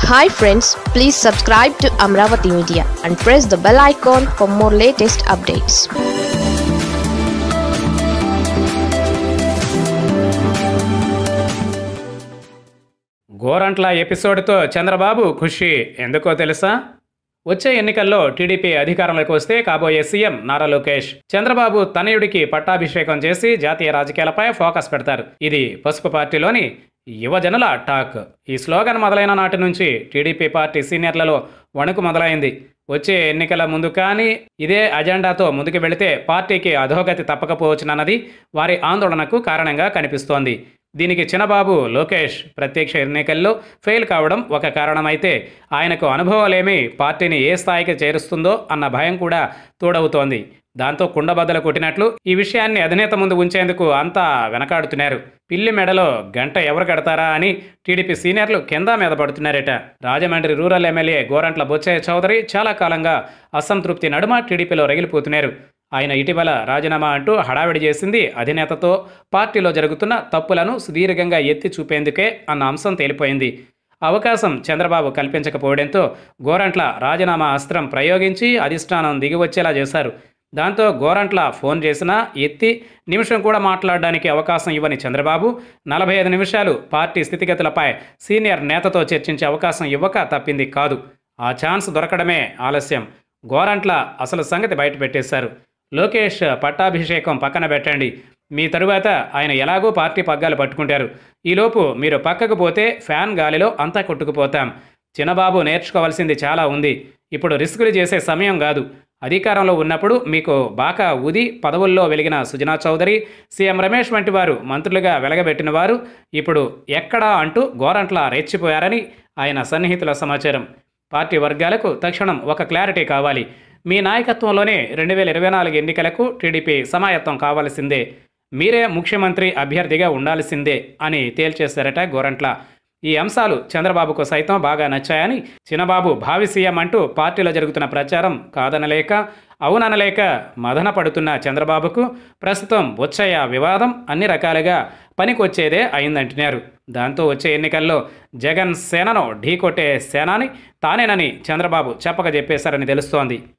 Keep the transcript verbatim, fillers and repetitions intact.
Hi friends, please subscribe to Amaravathi Media and press the bell icon for more latest updates. Gorantla ఎపిసోడ్తో Chandrababu ఖుషి ఎందుకో తెలుసా? వచ్చే ఎన్నికల్లో TDP అధికారంలోకి వస్తే కాబోయే సీఎం నారా లోకేష్ చంద్రబాబు తనయుడికి పట్టాభిషేకం చేసి జాతీయ రాజకీయాలపై ఫోకస్ పెడతారు. ఇది పసుపు పార్టీలోని యువజనుల టాక్. ఈ స్లోగన్ మొదలైన నాటి నుంచి టీడీపీ పార్టీ సీనియర్లలో వణుకు మొదలైంది. వచ్చే ఎన్నికల ముందు కానీ ఇదే అజెండాతో ముందుకు వెళితే పార్టీకి అధోగతి తప్పకపోవచ్చునన్నది వారి ఆందోళనకు కారణంగా కనిపిస్తోంది. దీనికి చిన్నబాబు లోకేష్ ప్రత్యక్ష ఎన్నికల్లో ఫెయిల్ కావడం ఒక కారణమైతే, ఆయనకు అనుభవాలేమి పార్టీని ఏ స్థాయికి చేరుస్తుందో అన్న భయం కూడా తోడవుతోంది. దాంతో కుండబద్దలు కొట్టినట్లు ఈ విషయాన్ని అధినేత ముందు ఉంచేందుకు అంతా వెనకాడుతున్నారు. పిల్లి మెడలో గంట ఎవరు కడతారా అని టీడీపీ సీనియర్లు కింద మీద పడుతున్నారట. రాజమండ్రి రూరల్ ఎమ్మెల్యే గోరంట్ల బొచ్చయ్య చౌదరి చాలా కాలంగా అసంతృప్తి నడుమ టీడీపీలో రగిలిపోతున్నారు. ఆయన ఇటీవల రాజీనామా అంటూ హడావిడి చేసింది అధినేతతో పార్టీలో జరుగుతున్న తప్పులను సుదీర్ఘంగా ఎత్తి చూపేందుకే అన్న అంశం తేలిపోయింది. అవకాశం చంద్రబాబు కల్పించకపోవడంతో గోరంట్ల రాజీనామా అస్త్రం ప్రయోగించి అధిష్టానం దిగివచ్చేలా చేశారు. దాంతో గోరంట్ల ఫోన్ చేసినా ఎత్తి నిమిషం కూడా మాట్లాడడానికి అవకాశం ఇవ్వని చంద్రబాబు నలభై ఐదు నిమిషాలు పార్టీ స్థితిగతులపై సీనియర్ నేతతో చర్చించే అవకాశం ఇవ్వక తప్పింది కాదు. ఆ ఛాన్స్ దొరకడమే ఆలస్యం. గోరంట్ల అసలు సంగతి బయట పెట్టేశారు. లోకేష్ పట్టాభిషేకం పక్కన పెట్టండి, మీ తరువాత ఆయన ఎలాగో పార్టీ పగ్గాలు పట్టుకుంటారు. ఈలోపు మీరు పక్కకు పోతే ఫ్యాన్ గాలిలో అంతా కొట్టుకుపోతాం. చిన్నబాబు నేర్చుకోవాల్సింది చాలా ఉంది. ఇప్పుడు రిస్కులు చేసే సమయం కాదు. అధికారంలో ఉన్నప్పుడు మీకు బాగా ఉది పదవుల్లో వెలిగిన సుజనా చౌదరి, సీఎం రమేష్ వంటి వారు మంత్రులుగా వెలగబెట్టిన వారు ఇప్పుడు ఎక్కడా అంటూ గోరంట్ల రెచ్చిపోయారని ఆయన సన్నిహితుల సమాచారం. పార్టీ వర్గాలకు తక్షణం ఒక క్లారిటీ కావాలి. మీ నాయకత్వంలోనే రెండు వేల ఇరవై నాలుగు ఎన్నికలకు టీడీపీ సమాయత్తం కావాల్సిందే, మీరే ముఖ్యమంత్రి అభ్యర్థిగా ఉండాల్సిందే అని తేల్చేశారట గోరంట్ల. ఈ అంశాలు చంద్రబాబుకు సైతం బాగా నచ్చాయని చిన్నబాబు భావి సీఎం అంటూ పార్టీలో జరుగుతున్న ప్రచారం కాదనలేక అవుననలేక మదన పడుతున్న చంద్రబాబుకు ప్రస్తుతం బొచ్చయ్య వివాదం అన్ని రకాలుగా పనికొచ్చేదే అయిందంటున్నారు. దాంతో వచ్చే ఎన్నికల్లో జగన్ సేనను ఢీకొట్టే సేనాని తానేనని చంద్రబాబు చెప్పక చెప్పేశారని తెలుస్తోంది.